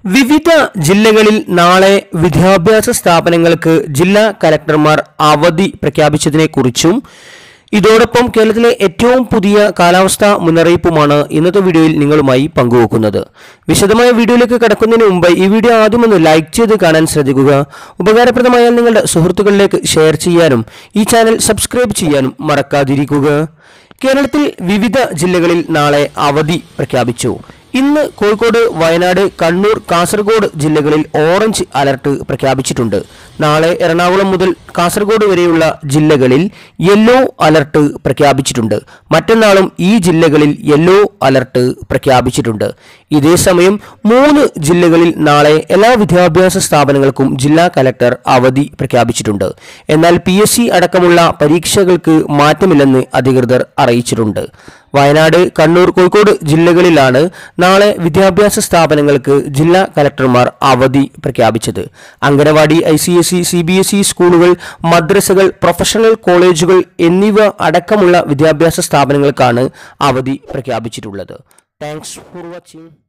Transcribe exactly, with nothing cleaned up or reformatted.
വിവിധ ജില്ലകളിൽ നാളെ വിദ്യാഭ്യാസ സ്ഥാപനങ്ങൾക്ക് ജില്ലാ കലക്ടർമാർ അവധി പ്രഖ്യാപിച്ചതിനെക്കുറിച്ചും ഇതോടൊപ്പം കേരളത്തിലെ ഏറ്റവും പുതിയ കാലാവസ്ഥാ മുന്നറിയിപ്പുമാണ് ഇന്നത്തെ വീഡിയോയിൽ നിങ്ങളുമായി പങ്കുവെക്കുന്നത്. വിശദമായ വീഡിയോയിലേക്ക് കടക്കുന്നതിന് മുമ്പ് ഈ വീഡിയോ ആദ്യം ഒന്ന് ലൈക്ക് ചെയ്ത് കാണാൻ ശ്രദ്ധിക്കുക. ഉപകാരപ്രദമായാൽ നിങ്ങളുടെ സുഹൃത്തുക്കളിലേക്ക് ഷെയർ ചെയ്യാനും ഈ ചാനൽ സബ്സ്ക്രൈബ് ചെയ്യാനും മറക്കാതിരിക്കുക. കേരളത്തിൽ വിവിധ ജില്ലകളിൽ നാളെ അവധി പ്രഖ്യാപിച്ചു. ഇന്ന് കോഴിക്കോട്, വയനാട്, കണ്ണൂർ, കാസർഗോഡ് ജില്ലകളിൽ ഓറഞ്ച് അലർട്ട് പ്രഖ്യാപിച്ചിട്ടുണ്ട്. നാളെ എറണാകുളം മുതൽ കാസർഗോഡ് വരെയുള്ള ജില്ലകളിൽ യെല്ലോ അലർട്ട് പ്രഖ്യാപിച്ചിട്ടുണ്ട്. മറ്റന്നാളും ഈ ജില്ലകളിൽ യെല്ലോ അലർട്ട് പ്രഖ്യാപിച്ചിട്ടുണ്ട്. ഇതേസമയം മൂന്ന് ജില്ലകളിൽ നാളെ എല്ലാ വിദ്യാഭ്യാസ സ്ഥാപനങ്ങൾക്കും ജില്ലാ കലക്ടർ അവധി പ്രഖ്യാപിച്ചിട്ടുണ്ട്. എന്നാൽ പി എസ് സി അടക്കമുള്ള പരീക്ഷകൾക്ക് മാറ്റമില്ലെന്ന് അധികൃതർ അറിയിച്ചിട്ടുണ്ട്. വയനാട്, കണ്ണൂർ, കോഴിക്കോട് ജില്ലകളിലാണ് നാളെ വിദ്യാഭ്യാസ സ്ഥാപനങ്ങൾക്ക് ജില്ലാ കലക്ടർമാർ അവധി പ്രഖ്യാപിച്ചത്. Anganwadi, I C S E, C B S E സ്കൂളുകൾ, മദ്രസകൾ, പ്രൊഫഷണൽ കോളേജുകൾ എന്നിവ അടക്കമുള്ള വിദ്യാഭ്യാസ സ്ഥാപനങ്ങൾക്കാണ് അവധി പ്രഖ്യാപിച്ചിട്ടുള്ളത്. Thanks for watching.